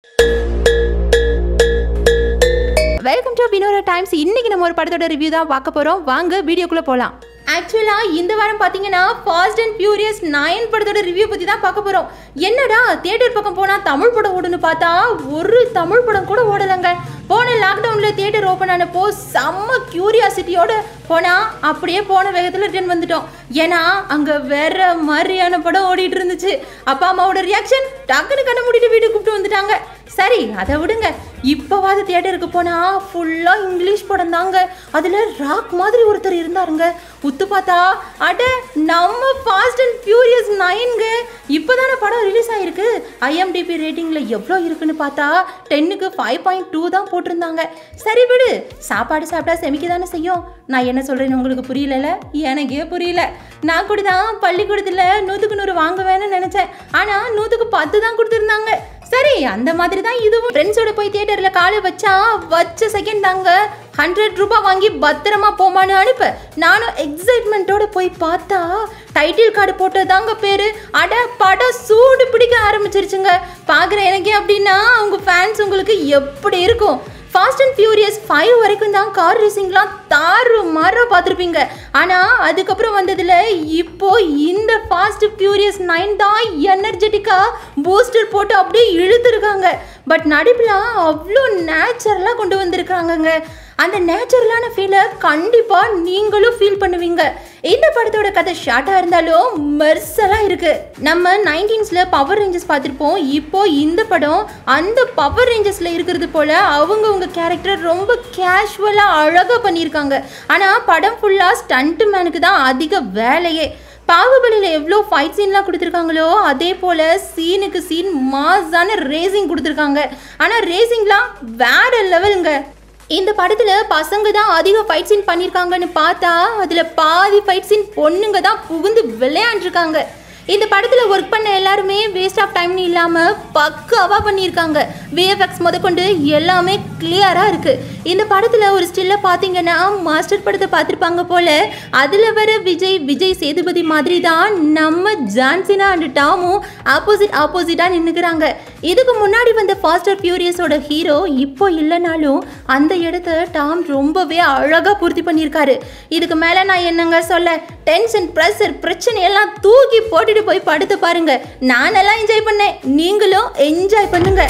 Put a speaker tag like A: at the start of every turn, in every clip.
A: Welcome to வினோராatimes. இன்னைக்கு நம்ம ஒரு படத்தோட ரிவ்யூ தான் பார்க்க போறோம். வாங்க வீடியோக்குள்ள போலாம். ஆக்சுவலா இந்த வாரம் பாத்தீங்கன்னா ஃபாஸ்ட் அண்ட் ஃபியூரியஸ் 9 படத்தோட ரிவ்யூ பத்தி தான் பார்க்க போறோம். என்னடா தியேட்டர் பக்கம் போனா தமிழ் படம் ஓடுன்னு பார்த்தா ஒரு தமிழ் படம் கூட ஓடலங்க. போன லாக்டவுன்ல தியேட்டர் ஓப்பன் ஆனப்போ செம்ம கியூரியாசிட்டியோட போனா அப்படியே போன வேகத்தில் ரிட்டர்ன் வந்துட்டோம். ஏன்னா அங்க வேற மாதிரியான படம் ஓடிட்டு இருந்துச்சு. அப்பா அம்மாவோட ரியாக்ஷன் டக்குன்னு கண்ண மூடிட்டு வீட்டுக்கு கூப்பிட்டு வந்துட்டாங்க. சரி அதை விடுங்க, இப்போவாது தியேட்டருக்கு போனா ஃபுல்லா இங்கிலீஷ் படம் தாங்க. அதுல ராக் மாதிரி ஒருத்தர் இருந்தாருங்க. உத்து பார்த்தா அட நம்ம ஃபாஸ்ட் அண்ட் ஃபியூரியஸ் 9ங்க. இப்போதான படம் ரிலீஸ் ஆயிருக்கு. IMDb ரேட்டிங்ல எவ்வளோ இருக்குன்னு பார்த்தா 10க்கு 5.2 தான் போட்டிருந்தாங்க. சரி விடு, சாப்பாடு சாப்பிட்டா செமிக்க தானே செய்யும். நான் என்ன சொல்றேன்னு உங்களுக்கு புரியல? எனக்கே புரியல. நான் கூட தான் பள்ளிக்கூடத்துல 100க்கு 100 வாங்குவேன்னு நினைச்சேன். ஆனா 100க்கு 10 தான் கொடுத்துருந்தாங்க. சரி அந்த மாதிரி தான் இதுவும். ஃப்ரெண்ட்ஸோட போய் தியேட்டர்ல காலை வச்ச செகண்ட் தாங்க 100 ரூபாய் வாங்கி பத்திரமா போமான்னு அனுப்ப நானும் எக்ஸைட்மெண்ட்டோட போய் பார்த்தா டைட்டில் கார்டு போட்டதாங்க பேரு. அட படம் சூடு பிடிக்க ஆரம்பிச்சிருச்சுங்க. பார்க்குற எனக்கே அப்படின்னா அவங்க ஃபேன்ஸ் உங்களுக்கு எப்படி இருக்கும்? ஃபாஸ்ட் அண்ட் ஃபியூரியஸ் 5 வரைக்கும் தான் கார் ரேசிங்லாம் தாறு மாற பார்த்துருப்பீங்க. ஆனால் அதுக்கப்புறம் வந்ததில் இப்போ இந்த ஃபாஸ்ட் ஃபியூரியஸ் 9 தான் எனர்ஜெட்டிக்காக பூஸ்டர் போட்டு அப்படியே இழுத்துருக்காங்க. பட் நடிப்புலாம் அவ்வளோ நேச்சுரலாக கொண்டு வந்திருக்காங்கங்க. அந்த நேச்சுரலான ஃபீலை கண்டிப்பாக நீங்களும் ஃபீல் பண்ணுவீங்க. இந்த படத்தோட கதை ஷார்ட்டாக இருந்தாலும் மெர்சலாக இருக்குது. நம்ம 19ஸ்ல பவர் ரேஞ்சர்ஸ் பார்த்துருப்போம். இப்போ இந்த படம் அந்த பவர் ரேஞ்சர்ஸில் இருக்கிறது போல் அவங்க கேரக்டர் ரொம்ப கேஷுவலாக அழகாக பண்ணியிருக்காங்க. ஆனால் படம் ஃபுல்லாக ஸ்டண்ட் மேனுக்கு தான் அதிக வேலையே. பாகுபலியில் எவ்வளோ ஃபைட் சீன்லாம் கொடுத்துருக்காங்களோ அதே போல் சீனுக்கு சீன் மாஸான ரேசிங் கொடுத்துருக்காங்க. ஆனால் ரேசிங்லாம் வேற லெவலுங்க. இந்த படத்தில் பசங்க தான் அதிக ஃபைட் சீன் பண்ணியிருக்காங்கன்னு பார்த்தா அதில் பாதி ஃபைட் சீன் பொண்ணுங்க தான் புகுந்து விளையாண்டுருக்காங்க. இந்த படத்தில் ஒர்க் பண்ண எல்லாருமே வேஸ்ட் ஆஃப் டைம்னு இல்லாமல் பக்காவாக பண்ணியிருக்காங்க. VFX முதற்கொண்டு எல்லாமே கிளியராக இருக்குது. இந்த படத்தில் ஒரு ஸ்டில்ல பார்த்தீங்கன்னா மாஸ்டர் படத்தை பார்த்துருப்பாங்க போல். அதில் வர விஜய் சேதுபதி மாதிரி தான் நம்ம ஜான்சினா அண்ட் டாமும் ஆப்போசிட்டாக நின்றுக்கிறாங்க. இதுக்கு முன்னாடி வந்த ஃபாஸ்ட் அண்ட் ஃபியூரியஸோட ஹீரோ இப்போ இல்லைனாலும் அந்த இடத்த டாம் ரொம்பவே அழகாக பூர்த்தி பண்ணியிருக்காரு. இதுக்கு மேலே நான் என்னங்க சொல்ல? டென்ஷன் ப்ரெஷர் பிரச்சனையெல்லாம் தூக்கி போட்டுட்டு போய் படுத்து பாருங்க. நானெல்லாம் என்ஜாய் பண்ணேன், நீங்களும் என்ஜாய் பண்ணுங்க.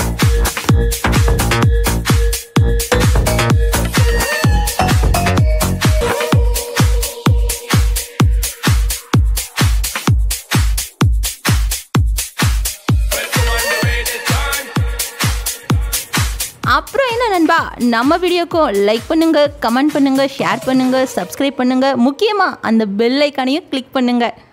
A: அப்புறம் என்ன நண்பா, நம்ம வீடியோக்கும் லைக் பண்ணுங்க, கமெண்ட் பண்ணுங்க, ஷேர் பண்ணுங்க, சப்ஸ்கிரைப் பண்ணுங்க, முக்கியமாக அந்த பெல் ஐக்கானையும் கிளிக் பண்ணுங்க.